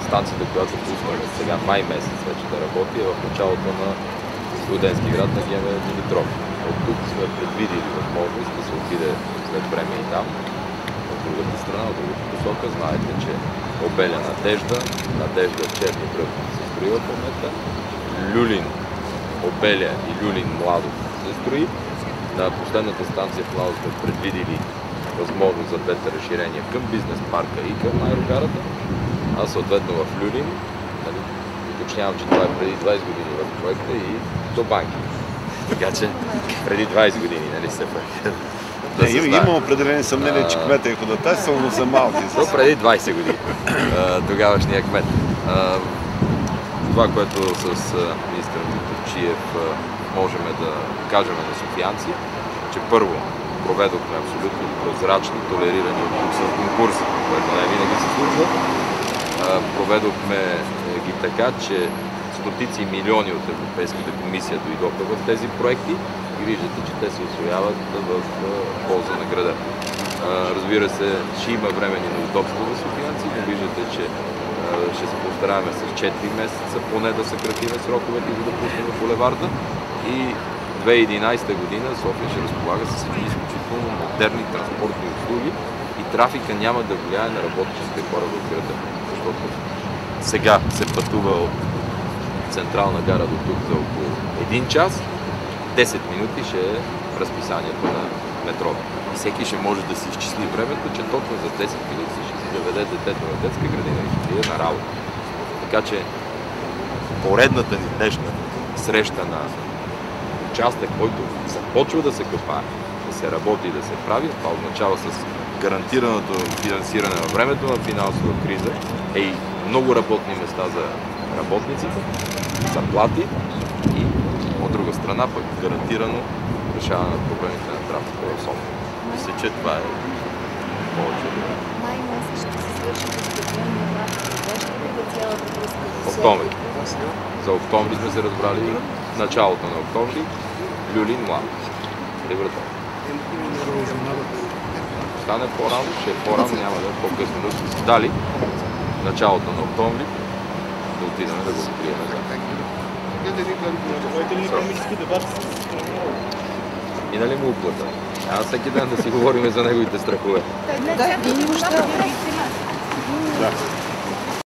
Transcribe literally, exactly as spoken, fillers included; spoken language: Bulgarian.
станцията, която пуснахме сега май месец вече да работи, е в началото на Студентски град на ГМ Димитров. От тук сме предвидили възможност да се отиде след време и там, от другата страна, от другата посока. Знаете, че Обеля Надежда, Надежда Черни бръг се строи в момента, Люлин Обеля и Люлин Младост се строи. На последната станция в Младост сме предвидили възможност за двете разширения към бизнес парка и към аерогарата, а съответно в Люлин, нали, уточнявам, че това е преди двайсет години в проекта и до банки. Така че преди двайсет години, нали се прави. Да не, има определени съмнения, че кмет е ходатайствал, но за малки. До преди двайсет години. Тогавашния кмет. Това, което с министър Мутафчиев можем да кажем на софиянци, че първо проведохме абсолютно прозрачни, толерирани конкурси, което не винаги се случва. Проведохме ги така, че стотици милиони от Европейската комисия дойдоха в тези проекти и виждате, че те се усвояват в полза на града. Разбира се, ще има временни неудобства за софиянци, но виждате, че ще се постараем с четири месеца поне да съкратим сроковете, за да пуснем булеварда. И две хиляди и единайсета година София ще разполага с изключително модерни транспортни услуги и трафика няма да влияе на работещите хора в града. Защото сега се пътува от Централна гара до тук за около един час, десет минути ще е разписанието на метрото. И всеки ще може да си изчисли времето, че точно за десет минути ще си заведе детето на детска градина и ще отиде на работа. Така че поредната ни днешна среща на участък, който започва да се копае, да се работи и да се прави, това означава с гарантираното финансиране на времето на финансова криза е и много работни места за работниците, заплати и от друга страна пък гарантирано решаване на проблемите на трафика в София. Мисля, че това е повече. Май месец ще се свърши постепенно на цялата връзка. Октомври. За октомври сме се разбрали началото на октомври. Люлин Младост. Доброто. Стане по-рано, ще е по-рано, няма да е по-късно. Да сме си дали началото на октомври да отидем да го открием за и нали му уплата? Аз всеки ден да си говорим за неговите страхове. Да, да, да.